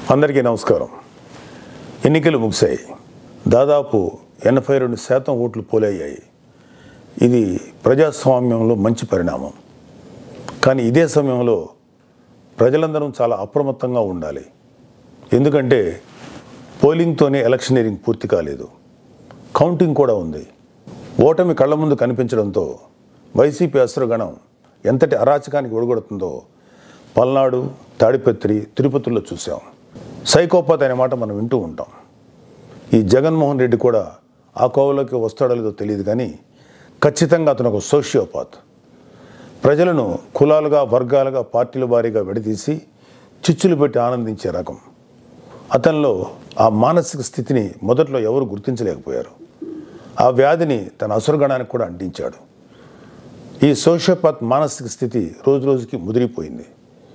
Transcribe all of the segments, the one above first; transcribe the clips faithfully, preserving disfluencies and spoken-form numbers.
అందరికీ నమస్కారం. ఎన్నికలు ముగిశాయి. దాదాపు ఎనభై రెండు శాతం ఓట్లు పోలయ్యాయి. ఇది ప్రజాస్వామ్యంలో మంచి పరిణామం. కానీ ఇదే సమయంలో ప్రజలందరం చాలా అప్రమత్తంగా ఉండాలి. ఎందుకంటే పోలింగ్తోనే ఎలక్షనీరింగ్ పూర్తి కాలేదు, కౌంటింగ్ కూడా ఉంది. ఓటమి కళ్ళ ముందు కనిపించడంతో వైసీపీ అసురగణం ఎంతటి అరాచకానికి ఒడిగొడుతుందో పల్నాడు, తాడిపత్రి, తిరుపతిలో చూసాం. సైకోపాత్ అనే మాట మనం వింటూ ఉంటాం. ఈ జగన్మోహన్ రెడ్డి కూడా ఆ కోవలోకి వస్తాడో లేదో తెలియదు, కానీ ఖచ్చితంగా అతను ఒక సోషియోపాత్. ప్రజలను కులాలుగా, వర్గాలుగా, పార్టీల వారీగా విడదీసి చిచ్చులు పెట్టి ఆనందించే రకం. అతనిలో ఆ మానసిక స్థితిని మొదట్లో ఎవరు గుర్తించలేకపోయారు. ఆ వ్యాధిని తన అసురగణానికి కూడా అంటించాడు. ఈ సోషియోపాత్ మానసిక స్థితి రోజు రోజుకి ముదిరిపోయింది.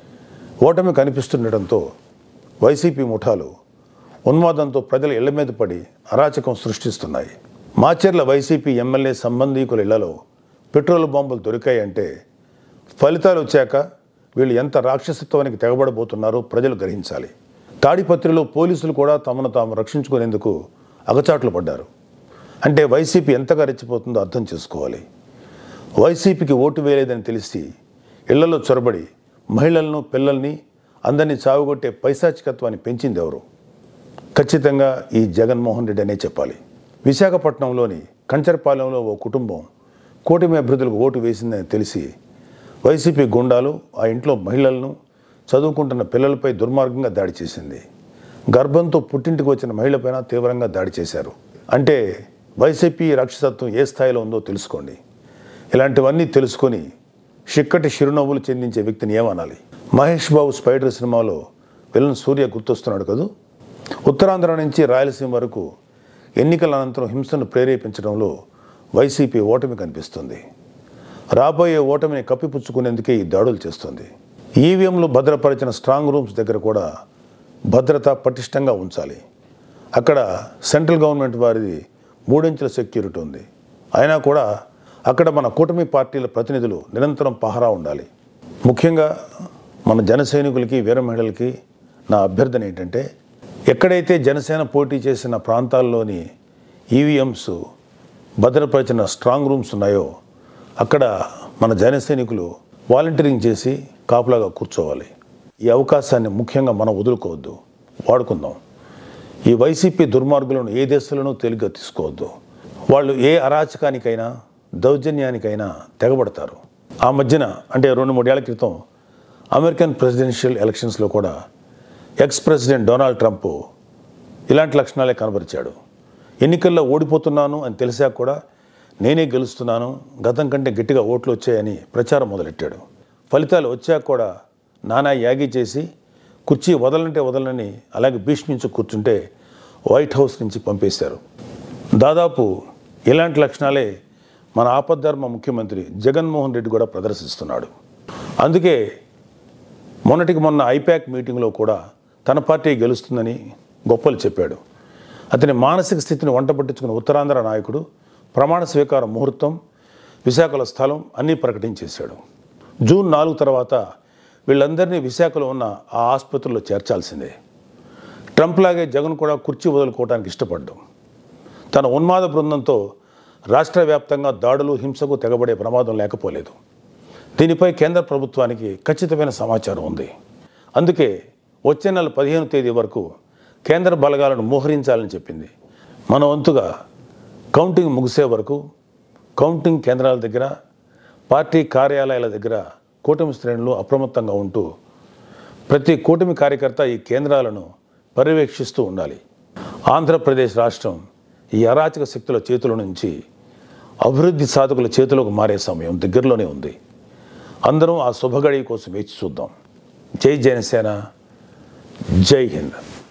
ఓటమి కనిపిస్తుండటంతో వైసీపీ ముఠాలు ఉన్మాదంతో ప్రజల ఇళ్ల మీద పడి అరాచకం సృష్టిస్తున్నాయి. మాచర్ల వైసీపీ ఎమ్మెల్యే సంబంధీకుల ఇళ్లలో పెట్రోల్ బాంబులు దొరికాయంటే ఫలితాలు వచ్చాక వీళ్ళు ఎంత రాక్షసత్వానికి తెగబడబోతున్నారో ప్రజలు గ్రహించాలి. తాడిపత్రిలో పోలీసులు కూడా తమను తాము రక్షించుకునేందుకు అగచాట్లు పడ్డారు. అంటే వైసీపీ ఎంతగా రెచ్చిపోతుందో అర్థం చేసుకోవాలి. వైసీపీకి ఓటు వేయలేదని తెలిసి ఇళ్లలో చొరబడి మహిళలను, పిల్లల్ని అందరినీ చావుగొట్టే పైశాచికత్వాన్ని పెంచింది ఎవరు? ఖచ్చితంగా ఈ జగన్మోహన్ రెడ్డి అనే చెప్పాలి. విశాఖపట్నంలోని కంచరపాలెంలో ఓ కుటుంబం కూటమి అభ్యర్థులకు ఓటు వేసిందని తెలిసి వైసీపీ గుండాలు ఆ ఇంట్లో మహిళలను, చదువుకుంటున్న పిల్లలపై దుర్మార్గంగా దాడి చేసింది. గర్భంతో పుట్టింటికి వచ్చిన మహిళపైన తీవ్రంగా దాడి చేశారు. అంటే వైసీపీ రాక్షసత్వం ఏ స్థాయిలో ఉందో తెలుసుకోండి. ఇలాంటివన్నీ తెలుసుకొని చిక్కటి చిరునవ్వులు చెందించే వ్యక్తిని ఏమనాలి? మహేష్ బాబు స్పైడర్ సినిమాలో విలన్ సూర్య గుర్తొస్తున్నాడు కదూ. ఉత్తరాంధ్ర నుంచి రాయలసీమ వరకు ఎన్నికల అనంతరం హింసను ప్రేరేపించడంలో వైసీపీ ఓటమి కనిపిస్తుంది. రాబోయే ఓటమిని కప్పిపుచ్చుకునేందుకే ఈ దాడులు చేస్తుంది. ఈవీఎంలు భద్రపరిచిన స్ట్రాంగ్ రూమ్స్ దగ్గర కూడా భద్రత పటిష్టంగా ఉంచాలి. అక్కడ సెంట్రల్ గవర్నమెంట్ వారిది మూడించుల సెక్యూరిటీ ఉంది. అయినా కూడా అక్కడ మన కూటమి పార్టీల ప్రతినిధులు నిరంతరం పహరా ఉండాలి. ముఖ్యంగా మన జన సైనికులకి, వీర మహిళలకి నా అభ్యర్థన ఏంటంటే, ఎక్కడైతే జనసేన పోటీ చేసిన ప్రాంతాల్లోని ఈవీఎంస్ భద్రపరిచిన స్ట్రాంగ్ రూమ్స్ ఉన్నాయో అక్కడ మన జన సైనికులు వాలంటీరింగ్ చేసి కాపులాగా కూర్చోవాలి. ఈ అవకాశాన్ని ముఖ్యంగా మనం వదులుకోవద్దు, వాడుకుందాం. ఈ వైసీపీ దుర్మార్గులను ఏ దేశంలోనూ తేలిగ్గా తీసుకోవద్దు. వాళ్ళు ఏ అరాచకానికైనా, దౌర్జన్యానికైనా తెగబడతారు. ఆ మధ్యన అంటే రెండు మూడేళ్ల క్రితం అమెరికన్ ప్రెసిడెన్షియల్ ఎలక్షన్స్లో కూడా ఎక్స్ ప్రెసిడెంట్ డొనాల్డ్ ట్రంప్ ఇలాంటి లక్షణాలే కనబరిచాడు. ఎన్నికల్లో ఓడిపోతున్నాను అని తెలిసాక కూడా నేనే గెలుస్తున్నాను, గతం కంటే గట్టిగా ఓట్లు వచ్చాయని ప్రచారం మొదలెట్టాడు. ఫలితాలు వచ్చాక కూడా నానా యాగి చేసి కుర్చీ వదలంటే వదలని అలాగే భీష్మించి కూర్చుంటే వైట్ హౌస్ నుంచి పంపేశారు. దాదాపు ఇలాంటి లక్షణాలే మన ఆపద్ధర్మ ముఖ్యమంత్రి జగన్మోహన్ రెడ్డి కూడా ప్రదర్శిస్తున్నాడు. అందుకే మొన్నటికి మొన్న ఐపాక్ మీటింగ్లో కూడా తన పార్టీ గెలుస్తుందని గొప్పలు చెప్పాడు. అతని మానసిక స్థితిని వంట పట్టించుకున్న ఉత్తరాంధ్ర నాయకుడు ప్రమాణ స్వీకార ముహూర్తం, విశాఖలో స్థలం అన్నీ ప్రకటించేశాడు. జూన్ నాలుగు తర్వాత వీళ్ళందరినీ విశాఖలో ఉన్న ఆ ఆసుపత్రిలో చేర్చాల్సిందే. ట్రంప్ లాగే జగన్ కూడా కుర్చీ వదులుకోవడానికి ఇష్టపడ్డాం. తన ఉన్మాద బృందంతో రాష్ట్ర వ్యాప్తంగా దాడులు, హింసకు తెగబడే ప్రమాదం లేకపోలేదు. దీనిపై కేంద్ర ప్రభుత్వానికి ఖచ్చితమైన సమాచారం ఉంది. అందుకే వచ్చే నెల పదిహేను తేదీ వరకు కేంద్ర బలగాలను మోహరించాలని చెప్పింది. మన వంతుగా కౌంటింగ్ ముగిసే వరకు కౌంటింగ్ కేంద్రాల దగ్గర, పార్టీ కార్యాలయాల దగ్గర కూటమి శ్రేణులు అప్రమత్తంగా ఉంటూ ప్రతి కూటమి కార్యకర్త ఈ కేంద్రాలను పర్యవేక్షిస్తూ ఉండాలి. ఆంధ్రప్రదేశ్ రాష్ట్రం ఈ అరాచక శక్తుల చేతుల నుంచి అభివృద్ధి సాధకుల చేతులకు మారే సమయం దగ్గరలోనే ఉంది. అందరం ఆ శుభగడి కోసం వేచి చూద్దాం. జై జనసేన, జై హింద్.